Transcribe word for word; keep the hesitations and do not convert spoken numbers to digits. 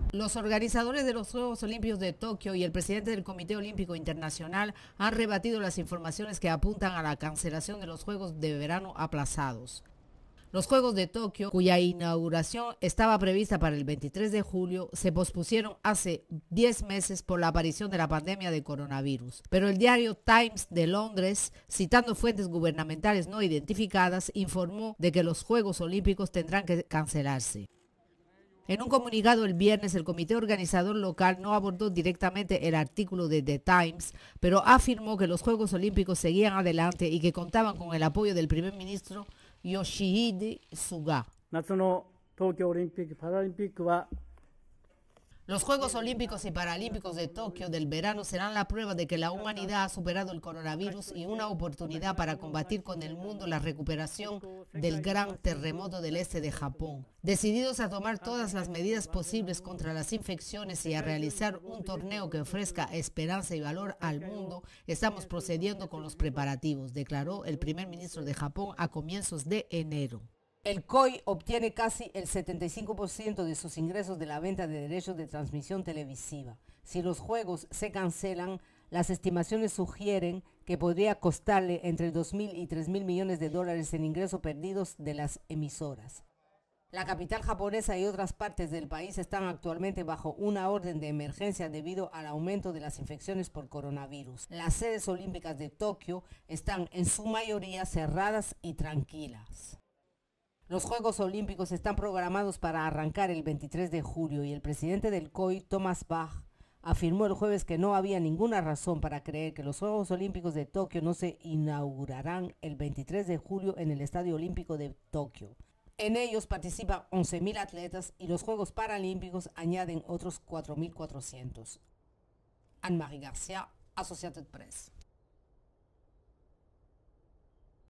Los organizadores de los Juegos Olímpicos de Tokio y el presidente del Comité Olímpico Internacional han rebatido las informaciones que apuntan a la cancelación de los Juegos de Verano aplazados. Los Juegos de Tokio, cuya inauguración estaba prevista para el veintitrés de julio, se pospusieron hace diez meses por la aparición de la pandemia de coronavirus. Pero el diario Times de Londres, citando fuentes gubernamentales no identificadas, informó de que los Juegos Olímpicos tendrán que cancelarse. En un comunicado el viernes, el comité organizador local no abordó directamente el artículo de The Times, pero afirmó que los Juegos Olímpicos seguían adelante y que contaban con el apoyo del primer ministro Yoshihide Suga. Los Juegos Olímpicos y Paralímpicos de Tokio del verano serán la prueba de que la humanidad ha superado el coronavirus y una oportunidad para combatir con el mundo la recuperación del gran terremoto del este de Japón. Decididos a tomar todas las medidas posibles contra las infecciones y a realizar un torneo que ofrezca esperanza y valor al mundo, estamos procediendo con los preparativos, declaró el primer ministro de Japón a comienzos de enero. El C O I obtiene casi el setenta y cinco por ciento de sus ingresos de la venta de derechos de transmisión televisiva. Si los juegos se cancelan, las estimaciones sugieren que podría costarle entre dos mil y tres mil millones de dólares en ingresos perdidos de las emisoras. La capital japonesa y otras partes del país están actualmente bajo una orden de emergencia debido al aumento de las infecciones por coronavirus. Las sedes olímpicas de Tokio están en su mayoría cerradas y tranquilas. Los Juegos Olímpicos están programados para arrancar el veintitrés de julio y el presidente del C O I, Thomas Bach, afirmó el jueves que no había ninguna razón para creer que los Juegos Olímpicos de Tokio no se inaugurarán el veintitrés de julio en el Estadio Olímpico de Tokio. En ellos participan once mil atletas y los Juegos Paralímpicos añaden otros cuatro mil cuatrocientos. Anne-Marie García, Associated Press.